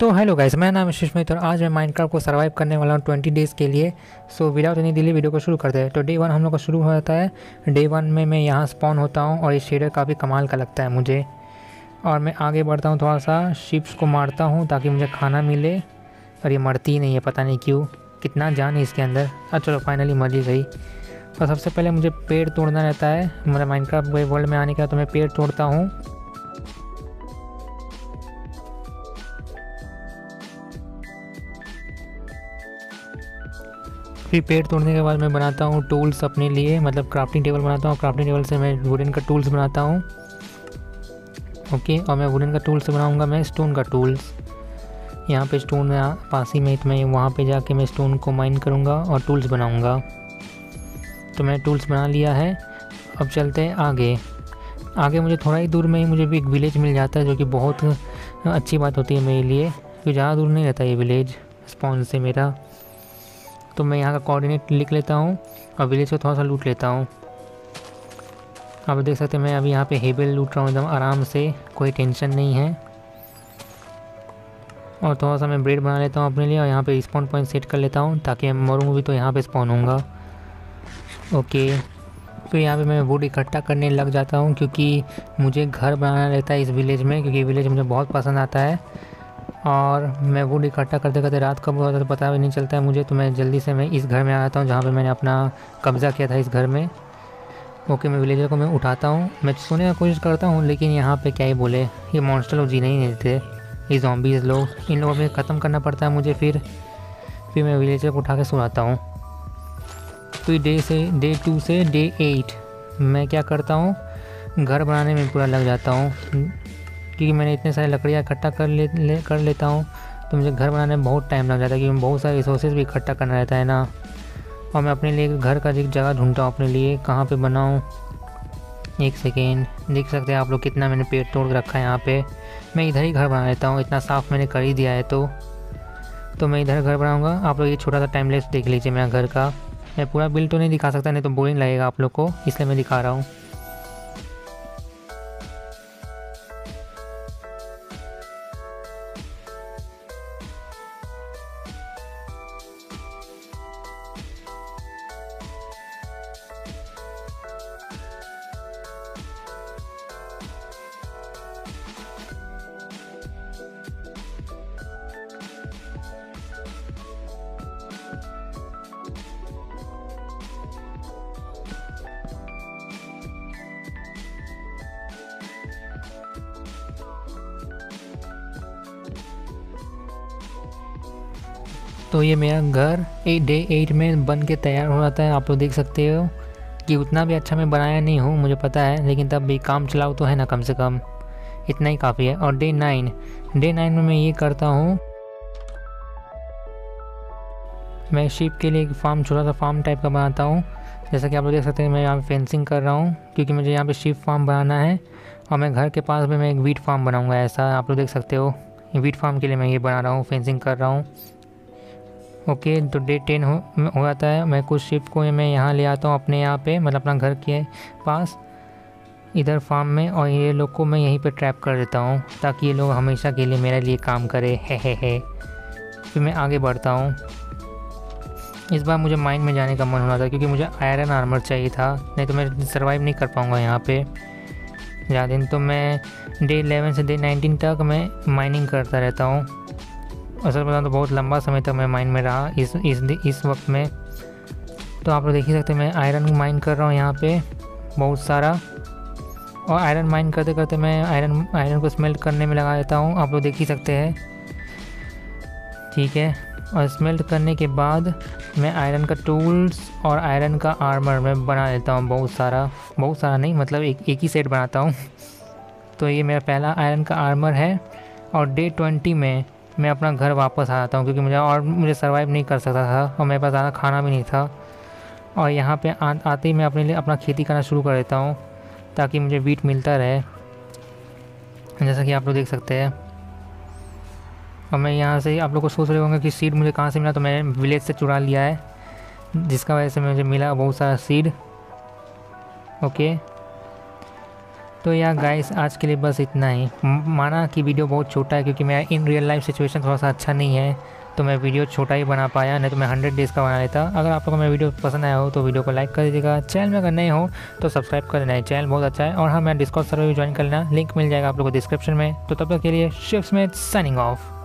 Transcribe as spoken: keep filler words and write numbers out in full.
तो hello guys, मेरा नाम है सुष्मित और आज मैं माइनक्राफ्ट को सर्वाइव करने वाला हूँ ट्वेंटी डेज़ के लिए। So without any delay video को शुरू करते हैं। तो डे वन हम लोग का शुरू हो जाता है। डे वन में मैं यहाँ स्पॉन होता हूँ और ये शेडर काफ़ी कमाल का लगता है मुझे। और मैं आगे बढ़ता हूँ, थोड़ा सा शिप्स को मारता हूँ ताकि मुझे खाना मिले। और ये मरती ही नहीं है, पता नहीं क्यों, कितना जान है इसके अंदर। अच्छा चलो फाइनली मर ही गई। और सबसे पहले मुझे पेड़ तोड़ना रहता है। मेरा माइनक्राफ्ट वर्ल्ड में आने का तो मैं पेड़ तोड़ता हूँ। फिर पेड़ तोड़ने के बाद मैं बनाता हूँ टूल्स अपने लिए, मतलब क्राफ्टिंग टेबल बनाता हूँ। क्राफ्टिंग टेबल से मैं वुडन का टूल्स बनाता हूँ। ओके, और मैं वुडन का टूल्स से बनाऊँगा मैं स्टोन का टूल्स। यहाँ पे स्टोन पास ही में, तो मैं वहाँ पे जाके मैं स्टोन को माइन करूँगा और टूल्स बनाऊँगा। तो मैंने टूल्स बना लिया है। अब चलते हैं आगे। आगे मुझे थोड़ा ही दूर में ही मुझे भी एक विलेज मिल जाता है, जो कि बहुत अच्छी बात होती है मेरे लिए, क्योंकि ज़्यादा दूर नहीं रहता ये विलेज स्पॉन से मेरा। तो मैं यहाँ का कोऑर्डिनेट लिख लेता हूँ और विलेज को थोड़ा सा लूट लेता हूँ। आप देख सकते हैं मैं अभी यहाँ पे हेबल लूट रहा हूँ एकदम आराम से, कोई टेंशन नहीं है। और थोड़ा सा मैं ब्रेड बना लेता हूँ अपने लिए और यहाँ पे स्पॉन पॉइंट सेट कर लेता हूँ ताकि मैं मरूँ भी तो यहाँ पे स्पॉन होऊंगा। ओके, फिर यहाँ पे मैं वुड इकट्ठा करने लग जाता हूँ, क्योंकि मुझे घर बनाना रहता है इस विलेज में, क्योंकि विलेज मुझे बहुत पसंद आता है। और मैं वुड इकट्ठा करते करते रात कब होता है पता भी नहीं चलता है मुझे। तो मैं जल्दी से मैं इस घर में आ जाता हूँ जहाँ पे मैंने अपना कब्ज़ा किया था, इस घर में। ओके, मैं विलेजर को मैं उठाता हूँ, मैं सोने की कोशिश करता हूँ, लेकिन यहाँ पे क्या ही बोले, ये मॉन्स्टर लोग जीने ही नहीं देते, ये ज़ॉम्बीज़ लोग, इन लोगों को ख़त्म करना पड़ता है मुझे। फिर फिर मैं विलेजर को उठा के सुलाता हूँ। तो डे से डे टू से डे एट मैं क्या करता हूँ, घर बनाने में पूरा लग जाता हूँ, क्योंकि मैंने इतने सारे लकड़ियाँ इकट्ठा कर ले, ले कर लेता हूँ। तो मुझे घर बनाने में बहुत टाइम लग जाता है, क्योंकि बहुत सारे रिसोर्सेज भी इकट्ठा करना रहता है ना। और मैं अपने लिए घर का एक जगह ढूंढता हूँ अपने लिए, कहाँ पे बनाऊँ। एक सेकेंड, देख सकते हैं आप लोग कितना मैंने पेड़ तोड़ रखा है यहाँ पे। मैं इधर ही घर बना लेता हूँ, इतना साफ़ मैंने कर ही दिया है। तो तो मैं इधर घर बनाऊँगा। आप लोग ये छोटा सा टाइम लेस देख लीजिए मेरा घर का। मैं पूरा बिल्ड तो नहीं दिखा सकता, नहीं तो बोरिंग लगेगा आप लोग को, इसलिए मैं दिखा रहा हूँ। तो ये मेरा घर एट डे एट में बन के तैयार हो जाता है। आप लोग देख सकते हो कि उतना भी अच्छा मैं बनाया नहीं हूँ, मुझे पता है, लेकिन तब भी काम चलाओ तो है ना, कम से कम इतना ही काफ़ी है। और डे नाइन डे नाइन में मैं ये करता हूँ, मैं शीप के लिए एक फार्म, छोटा सा फार्म टाइप का बनाता हूँ। जैसा कि आप लोग देख सकते हैं मैं यहाँ पे फेंसिंग कर रहा हूँ, क्योंकि मुझे यहाँ पे शीप फार्म बनाना है। और मैं घर के पास में मैं एक वीट फार्म बनाऊँगा, ऐसा आप लोग देख सकते हो। वीट फार्म के लिए मैं ये बना रहा हूँ, फेंसिंग कर रहा हूँ। ओके, तो डे टेन हो हो जाता है। मैं कुछ शिप को मैं यहाँ ले आता हूँ अपने यहाँ पे, मतलब अपना घर के पास इधर फार्म में, और ये लोग को मैं यहीं पे ट्रैप कर देता हूँ ताकि ये लोग हमेशा के लिए मेरे लिए काम करे। है है है फिर मैं आगे बढ़ता हूँ। इस बार मुझे माइन में जाने का मन हो रहा था, क्योंकि मुझे आयरन आर्मर चाहिए था, नहीं तो मैं सर्वाइव नहीं कर पाऊँगा यहाँ पे ज़्यादा दिन। तो मैं डे इलेवन से डे नाइनटीन तक मैं माइनिंग करता रहता हूँ। असल बताऊँ तो बहुत लंबा समय तक मैं माइन में रहा इस इस इस वक्त में। तो आप लोग देख ही सकते हैं मैं आयरन माइन कर रहा हूँ यहाँ पे बहुत सारा। और आयरन माइन करते करते मैं आयरन आयरन को स्मेल्ट करने में लगा देता हूँ, आप लोग देख ही सकते हैं। ठीक है, और स्मेल्ट करने के बाद मैं आयरन का टूल्स और आयरन का आर्मर मैं बना लेता हूँ, बहुत सारा बहुत सारा नहीं, मतलब एक एक ही सेट बनाता हूँ। तो ये मेरा पहला आयरन का आर्मर है। और डे ट्वेंटी में मैं अपना घर वापस आ जाता हूँ, क्योंकि मुझे और मुझे सर्वाइव नहीं कर सकता था और मेरे पास ज़्यादा खाना भी नहीं था। और यहाँ पे आ, आते ही मैं अपने लिए अपना खेती करना शुरू कर देता हूँ ताकि मुझे वीट मिलता रहे, जैसा कि आप लोग देख सकते हैं। और मैं यहाँ से, आप लोग को सोच रहे होंगे कि सीड मुझे कहाँ से मिला, तो मैंने विलेज से चुरा लिया है, जिसका वजह से मुझे मिला बहुत सारा सीड। ओके, तो यार गाइस आज के लिए बस इतना ही। माना कि वीडियो बहुत छोटा है क्योंकि मैं इन रियल लाइफ सिचुएशन थोड़ा सा अच्छा नहीं है, तो मैं वीडियो छोटा ही बना पाया, नहीं तो मैं हंड्रेड डेज़ का बना लेता। अगर आप लोगों को मेरा वीडियो पसंद आया हो तो वीडियो को लाइक कर दीजिएगा। चैनल में अगर नए हो तो सब्सक्राइब कर देना है, चैनल बहुत अच्छा है। और हाँ, मैं डिस्कॉर्ड सर्वर भी ज्वाइन कर लेना, लिंक मिल जाएगा आप लोगों को डिस्क्रिप्शन में। तो तब तक के लिए शिव स्मिथ साइनिंग ऑफ।